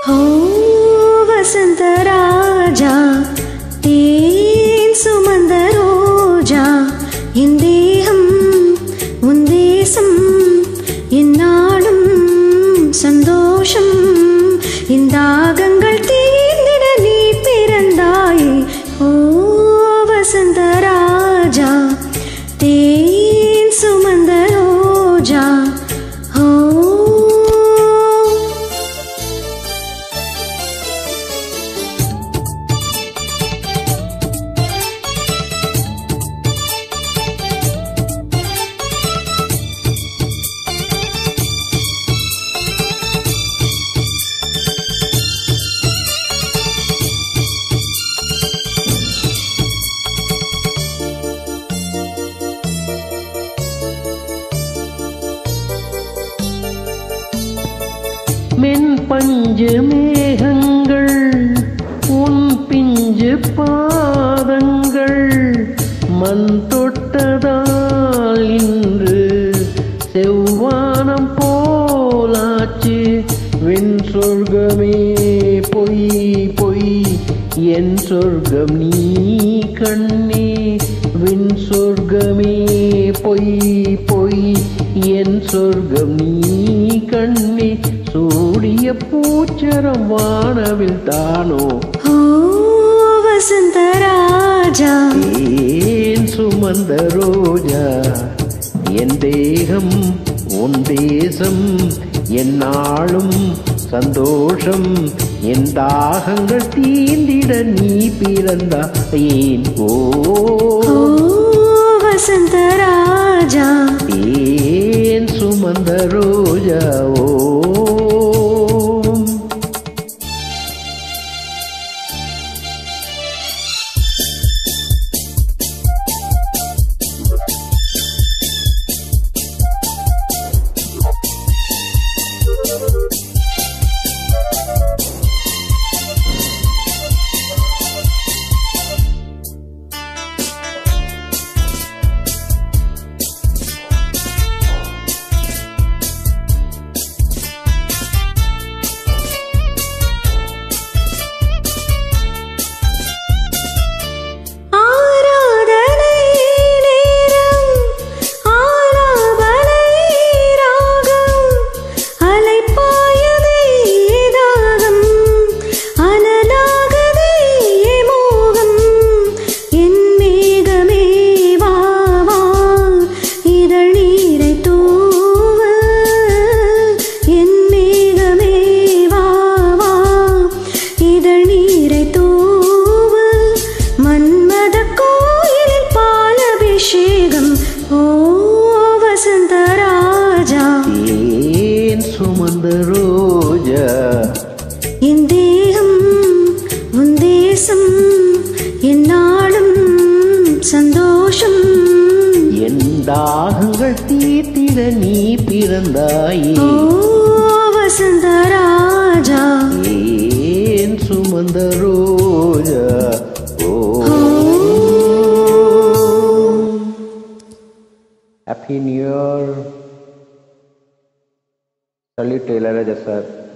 ஓ வசந்த ராஜா தேன் சுமந்த ரோஜா என் தேகம் உன் தேசம் என்னாலும் சந்தோஷம் என் தாகங்கள் தீர்ந்திட நீ பிறந்தாயே ஓ வசந்த ராஜா தேன் சுமந்த ரோஜா ஓ மென் பஞ்சு மேகங்கள் உன் பிஞ்சு பாதங்கள் மண் தொட்டதால் இன்று செவ்வானம் போலாச்சு வெண் சொர்க்கமே பொய் பொய் என் சொர்க்கம் நீ கண்ணே விண் சொர்க்கமே பொய் பொய் என் சொர்க்கம் நீ கண்ணே சூடிய பூச்சரம் வானவில் தானோ ஓ வசந்த ராஜா ஏன் சுமந்த ரோஜா என் தேகம் உன் தேசம் என்னாலும் சந்தோஷம் என் தாகங்கள் தீண்டிட நீ பிறந்தாயேன் ஓ வசந்த ராஜா ஏன் சுமந்த ரோஜா ஓ சுமந்த ரோஜா என் தேகம் உன் தேசம் என்னாலும் சந்தோஷம் என் தாகங்கள் தீர்த்திட நீ பிறந்தாயே ஓ வசந்த ராஜா ஏன் சுமந்த ரோஜா ஓ Happy New Year. Salute Ilayaraja sir.